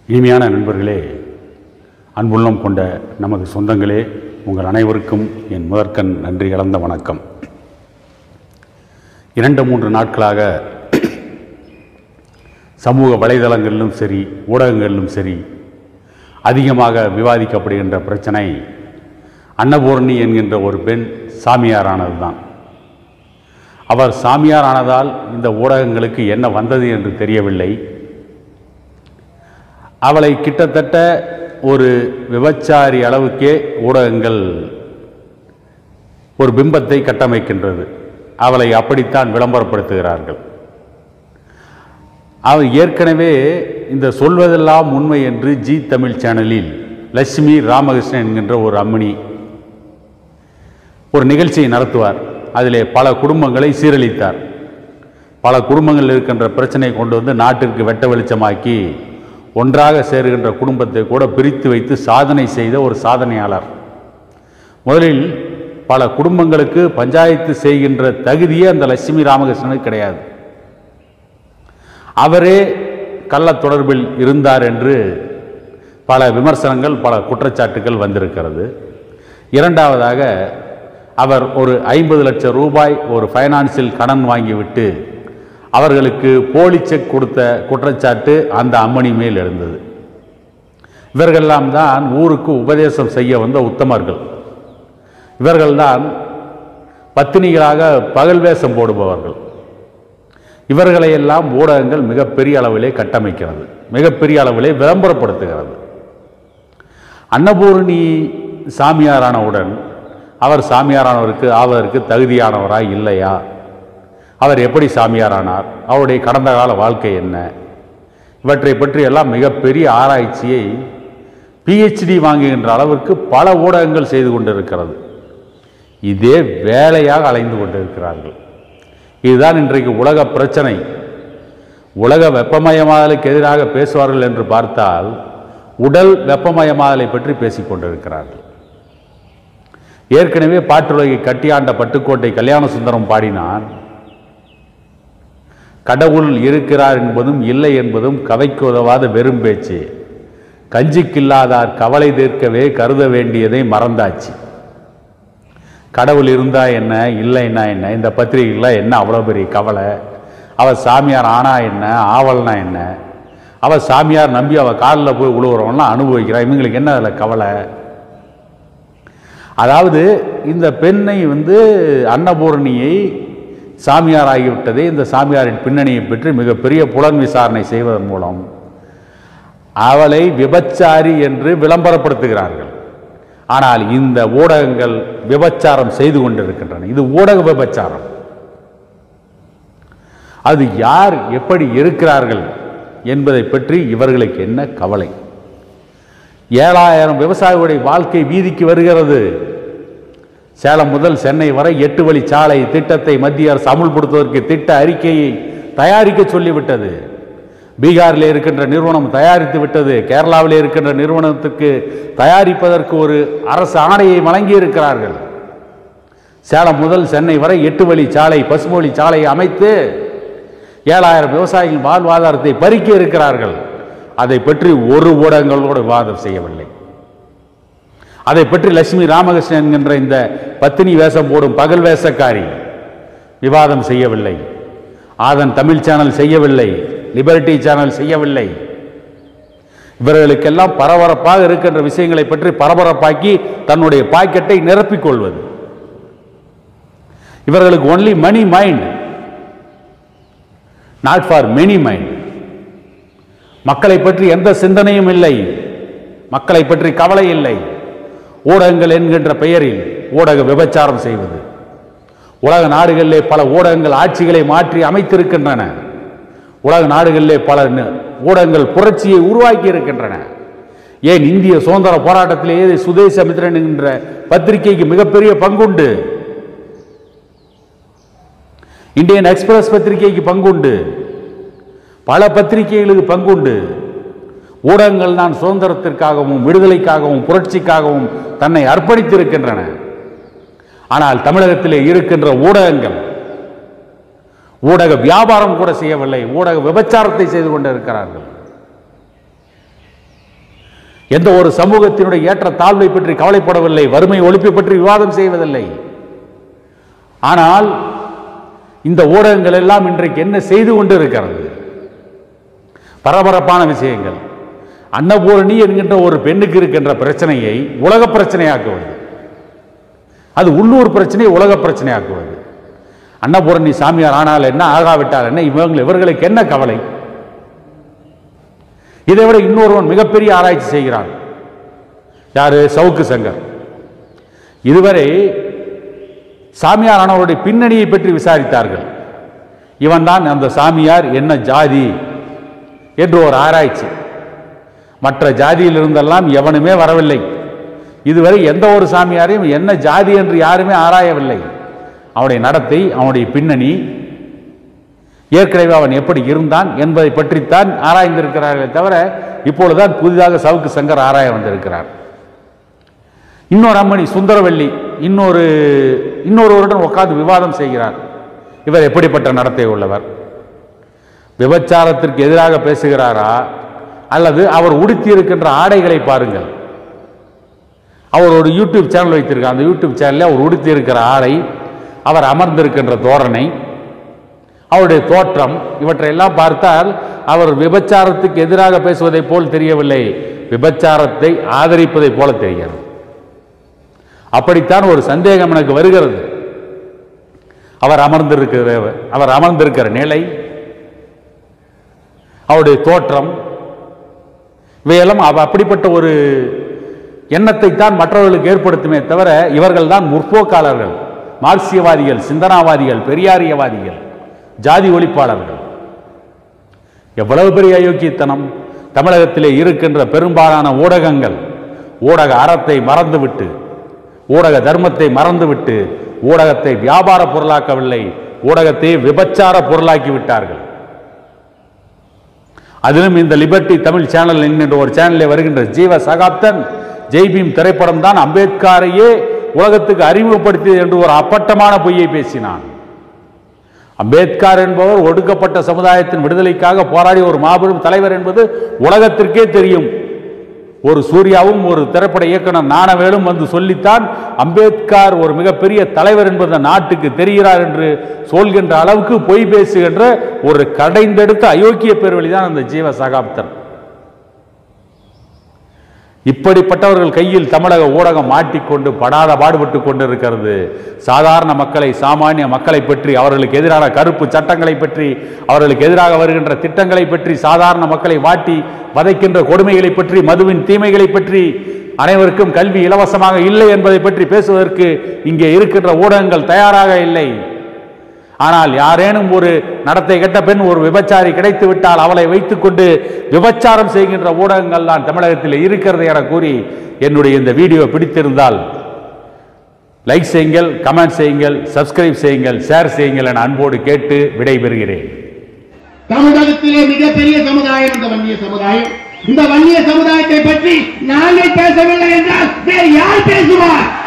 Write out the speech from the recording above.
இனிமையான நண்பர்களே, அன்புள்ளம் கொண்ட நமது சொந்தங்களே, உங்கள் அனைவருக்கும் என் முதற்கண் நன்றி கலந்த வணக்கம். 2-3 நாட்களாக சமூக வலைதளங்களிலும் சரி, ஊடகங்களிலும் சரி, அதிகமாக விவாதிக்கப்படுகின்ற பிரச்சனை அன்னபூரணி என்கின்ற ஒரு பெண் சாமியாரானது தான். அவர் சாமியார் ஆனதால் இந்த ஊடகங்களுக்கு என்ன வந்தது என்று தெரியவில்லை. அவளை கிட்டத்தட்ட ஒரு விபச்சாரி அளவுக்கே ஊடகங்கள் ஒரு பிம்பத்தை கட்டமைக்கின்றது. அவளை அப்படித்தான் விளம்பரப்படுத்துகிறார்கள். அவர் ஏற்கனவே இந்த சொல்வதெல்லாம் உண்மை என்று ஜி தமிழ் சேனலில் லட்சுமி ராமகிருஷ்ணன் என்கின்ற ஒரு அம்மணி ஒரு நிகழ்ச்சியை நடத்துவார். அதிலே பல குடும்பங்களை சீரழித்தார். பல குடும்பங்கள் இருக்கின்ற பிரச்சனை கொண்டு வந்து நாட்டிற்கு வெட்ட வெளிச்சமாக்கி ஒன்றாக சேருகின்ற குடும்பத்தை கூட பிரித்து வைத்து சாதனை செய்த ஒரு சாதனையாளர். முதலில் பல குடும்பங்களுக்கு பஞ்சாயத்து செய்கின்ற தகுதியே அந்த லட்சுமி ராமகிருஷ்ணனுக்கு கிடையாது. அவரே கள்ள தொடர்பில் இருந்தார் என்று பல விமர்சனங்கள், பல குற்றச்சாட்டுகள் வந்திருக்கிறது. இரண்டாவதாக, அவர் ஒரு 50 லட்சம் ரூபாய் ஒரு ஃபைனான்சியல் கடன் வாங்கிவிட்டு அவர்களுக்கு போலி செக் கொடுத்த குற்றச்சாட்டு அந்த அம்மணி மேல் எழுந்தது. இவர்களெல்லாம் தான் ஊருக்கு உபதேசம் செய்ய வந்த உத்தமர்கள். இவர்கள்தான் பத்தினிகளாக பகல் வேஷம் போடுபவர்கள். இவர்களையெல்லாம் ஊடகங்கள் மிகப்பெரிய அளவிலே கட்டமைக்கிறது, மிகப்பெரிய அளவிலே விளம்பரப்படுத்துகிறது. அன்னபூரணி சாமியாரானவுடன் அவர் சாமியாரானவருக்கு ஆவதற்கு தகுதியானவராய் இல்லையா? அவர் எப்படி சாமியாரானார்? அவருடைய கடந்த கால வாழ்க்கை என்ன? இவற்றை பற்றி எல்லாம் மிகப்பெரிய ஆராய்ச்சியை PhD வாங்குகின்ற அளவிற்கு பல ஊடகங்கள் செய்து கொண்டிருக்கிறது. இதே வேலையாக அலைந்து கொண்டிருக்கிறார்கள். இதுதான் இன்றைக்கு உலக பிரச்சனை. உலக வெப்பமயமாதலுக்கு எதிராக பேசுவார்கள் என்று பார்த்தால் உடல் வெப்பமயமாதலை பற்றி பேசிக்கொண்டிருக்கிறார்கள். ஏற்கனவே பாட்டுலகை கட்டியாண்ட பட்டுக்கோட்டை கல்யாண சுந்தரம் பாடினான், கடவுள் இருக்கிறார் என்பதும் இல்லை என்பதும் கவைக்கு உதவாத வெறும் பேச்சு, கஞ்சிக்கில்லாதார் கவலை தீர்க்கவே கருத வேண்டியதை மறந்தாச்சு. கடவுள் இருந்தா என்ன, இல்லைன்னா என்ன? இந்த பத்திரிகைகள்லாம் என்ன அவ்வளோ பெரிய கவலை? அவள் சாமியார் ஆனா என்ன, ஆவல்னா என்ன? அவள் சாமியார் நம்பி அவள் காலில் போய் உழுவுறவன்லாம் அனுபவிக்கிறான். இவங்களுக்கு என்ன அதில் கவலை? அதாவது இந்த பெண்ணை அன்னபூரணியை சாமியார் ஆகிவிட்டதே, இந்த சாமியாரின் பின்னணியை பற்றி மிகப்பெரிய புலன் விசாரணை செய்வதன் மூலம் அவளை விபச்சாரி என்று விளம்பரப்படுத்துகிறார்கள். ஆனால் இந்த ஊடகங்கள் விபச்சாரம் செய்து கொண்டிருக்கின்றன. இது ஊடக விபச்சாரம். அது யார் எப்படி இருக்கிறார்கள் என்பதை பற்றி இவர்களுக்கு என்ன கவலை? 7000 விவசாயிகளுடைய வாழ்க்கை வீதிக்கு வருகிறது. சேலம் முதல் சென்னை வரை 8 வழி சாலை திட்டத்தை மத்திய அரசு அமுல்படுத்துவதற்கு திட்ட அறிக்கையை தயாரிக்க சொல்லிவிட்டது. பீகாரில் இருக்கின்ற நிறுவனம் தயாரித்து விட்டது. கேரளாவில் இருக்கின்ற நிறுவனத்துக்கு தயாரிப்பதற்கு ஒரு அரசு ஆணையை வழங்கி இருக்கிறார்கள். சேலம் முதல் சென்னை வரை 8 வழி சாலை, பசுமொழி சாலையை அமைத்து 7000 விவசாயிகள் வாழ்வாதாரத்தை பறிக்க இருக்கிறார்கள். அதை பற்றி ஒரு ஊடகங்களோடு விவாதம் செய்யவில்லை. அதை பற்றி லட்சுமி ராமகிருஷ்ணன் என்கின்ற இந்த பத்தினி வேஷம் போடும் பகல் வேஷக்காரி விவாதம் செய்யவில்லை. ஆதன் தமிழ் சேனல் செய்யவில்லை. லிபர்ட்டி சேனல் செய்யவில்லை. இவர்களுக்கெல்லாம் பரபரப்பாக இருக்கின்ற விஷயங்களை பற்றி பரபரப்பாக்கி தன்னுடைய பாக்கெட்டை நிரப்பிக் கொள்வது. இவர்களுக்கு only money mind, not for many mind. மக்களை பற்றி எந்த சிந்தனையும் இல்லை, மக்களை பற்றி கவலை இல்லை. ஊடகங்கள் என்கின்ற பெயரில் ஊடக விபச்சாரம் செய்வது. உலக நாடுகளிலே பல ஊடகங்கள் ஆட்சிகளை மாற்றி அமைத்திருக்கின்றன. உலக நாடுகளிலே பல ஊடகங்கள் புரட்சியை உருவாக்கி இருக்கின்றன. ஏன் இந்திய சுதந்திர போராட்டத்திலேயே சுதேசமித்திரன் என்கின்ற பத்திரிகைக்கு மிகப்பெரிய பங்குண்டு. இந்தியன் எக்ஸ்பிரஸ் பத்திரிகைக்கு பங்குண்டு. பல பத்திரிகைகளுக்கு பங்குண்டு. ஊடகங்கள் தான் சுதந்திரத்திற்காகவும் விடுதலைக்காகவும் புரட்சிக்காகவும் தன்னை அர்ப்பணித்திருக்கின்றன. ஆனால் தமிழகத்திலே இருக்கின்ற ஊடகங்கள் ஊடக வியாபாரம் கூட செய்யவில்லை, ஊடக விபச்சாரத்தை செய்து கொண்டிருக்கிறார்கள். எந்த ஒரு சமூகத்தினுடைய ஏற்ற தாழ்வை பற்றி கவலைப்படவில்லை, வறுமை ஒழிப்பை பற்றி விவாதம் செய்வதில்லை. ஆனால் இந்த ஊடகங்கள் எல்லாம் இன்றைக்கு என்ன செய்து கொண்டு இருக்கிறது? பரபரப்பான விஷயங்கள். அன்னபூரணி என்கின்ற ஒரு பெண்ணுக்கு இருக்கின்ற பிரச்சனையை உலக பிரச்சனையாக்குவது, அது உள்ளூர் பிரச்சனையை உலக பிரச்சனையாக்குவது. அன்னபூரணி சாமியார் ஆனால் என்ன, ஆகாவிட்டால் என்ன, இவர்களுக்கு என்ன கவலை? இதை விட இன்னொருவன் மிகப்பெரிய ஆராய்ச்சி செய்கிறான். யாரு? சவுக்கு சங்கர். இதுவரை சாமியார் ஆனவருடைய பின்னணியை பற்றி விசாரித்தார்கள். இவன் தான் அந்த சாமியார் என்ன ஜாதி என்று ஒரு ஆராய்ச்சி. மற்ற ஜாதியில் இருந்தெல்லாம் எவனுமே வரவில்லை. இதுவரை எந்த ஒரு சாமியாரையும் என்ன ஜாதி என்று யாருமே ஆராயவில்லை. அவனுடைய நடத்தை, அவனுடைய பின்னணி, ஏற்கனவே அவன் எப்படி இருந்தான் என்பதை பற்றித்தான் ஆராய்ந்திருக்கிறார்களே தவிர இப்பொழுதுதான் புதிதாக சவுக்கு சங்கர் ஆராய வந்திருக்கிறார். இன்னொரு அம்மணி சுந்தரவல்லி இன்னொருவருடன் உட்கார்ந்து விவாதம் செய்கிறார். இவர் எப்படிப்பட்ட நடத்தை உள்ளவர்? விபச்சாரத்திற்கு எதிராக பேசுகிறாரா அல்லது அவர் உடுத்தி இருக்கின்ற ஆடைகளை பாருங்கள். அவர் ஒரு யூடியூப் சேனல் வைத்திருக்கார். அந்த யூடியூப் சேனலில் அவர் உடுத்தி இருக்கிற ஆடை, அவர் அமர்ந்திருக்கின்ற தோரணை, அவருடைய தோற்றம், இவற்றையெல்லாம் பார்த்தால் அவர் விபச்சாரத்துக்கு எதிராக பேசுவதை போல் தெரியவில்லை, விபச்சாரத்தை ஆதரிப்பதை போல தெரிகிறது. அப்படித்தான் ஒரு சந்தேகம் எனக்கு வருகிறது. அவர் அமர்ந்திருக்கிற நிலை, அவருடைய தோற்றம், இவையெல்லாம் அப்படிப்பட்ட ஒரு எண்ணத்தை தான் மற்றவர்களுக்கு ஏற்படுத்துமே தவிர இவர்கள் தான் முற்போக்காளர்கள், மார்க்சியவாதிகள், சிந்தனாவாதிகள், பெரியாரியவாதிகள், ஜாதி ஒழிப்பாளர்கள். எவ்வளவு பெரிய அயோக்கியத்தனம்! தமிழகத்திலே இருக்கின்ற பெரும்பாலான ஊடகங்கள் ஊடக அறத்தை மறந்துவிட்டு, ஊடக தர்மத்தை மறந்துவிட்டு, ஊடகத்தை வியாபார பொருளாக்கவில்லை, ஊடகத்தை விபச்சார பொருளாக்கி விட்டார்கள். அதிலும் இந்த லிபர்ட்டி தமிழ் சேனல் என்கின்ற ஒரு சேனலில் வருகின்ற ஜீவ சகாப்தன் ஜெய்பீம் திரைப்படம் தான் அம்பேத்கரையே உலகத்துக்கு அறிமுகப்படுத்தியது என்று ஒரு அப்பட்டமான பொய்யை பேசினான். அம்பேத்கர் என்பவர் ஒடுக்கப்பட்ட சமுதாயத்தின் விடுதலைக்காக போராடிய ஒரு மாபெரும் தலைவர் என்பது உலகத்திற்கே தெரியும். ஒரு சூர்யாவும் ஒரு திரைப்பட இயக்குனர் ஞானவேலும் வந்து சொல்லித்தான் அம்பேத்கர் ஒரு மிகப்பெரிய தலைவர் என்பது நாட்டுக்கு தெரிகிறார் என்று சொல்கின்ற அளவுக்கு பொய் பேசுகின்ற ஒரு கடைந்தெடுத்த அயோக்கிய பேர்வழிதான் அந்த ஜீவ சகாப்தன். இப்படிப்பட்டவர்கள் கையில் தமிழக ஊடகம் மாட்டிக்கொண்டு படாத பாடுபட்டு கொண்டிருக்கிறது. சாதாரண மக்களை, சாமானிய மக்களை பற்றி, அவர்களுக்கு எதிரான கருப்பு சட்டங்களை பற்றி, அவர்களுக்கு எதிராக வருகின்ற திட்டங்களை பற்றி, சாதாரண மக்களை வாட்டி வதைக்கின்ற கொடுமைகளை பற்றி, மதுவின் தீமைகளை பற்றி, அனைவருக்கும் கல்வி இலவசமாக இல்லை என்பதை பற்றி பேசுவதற்கு இங்கே இருக்கின்ற ஊடகங்கள் தயாராக இல்லை. ஆனால் யாரேனும் ஒரு நடத்தை கெட்ட பெண், ஒரு விபச்சாரி கிடைத்து விட்டால் அவளை வைத்துக் கொண்டு விபச்சாரம் செய்கின்ற ஊடகங்கள் தான் தமிழகத்தில் இருக்கிறது என கூறி என்னுடைய இந்த வீடியோ பிடித்திருந்தால் லைக் செய்யுங்கள், கமெண்ட் செய்யுங்கள், சப்ஸ்கிரைப் செய்யுங்கள், ஷேர் செய்யுங்கள் என அன்போடு கேட்டு விடைபெறுகிறேன். தமிழகத்திலே மிகப்பெரிய சமுதாயம் இந்த வன்னிய சமுதாயம். இந்த வன்னிய சமுதாயத்தை பற்றி நாங்கள் பேசவில்லை என்றால் வேறு யார் பேசுவார்?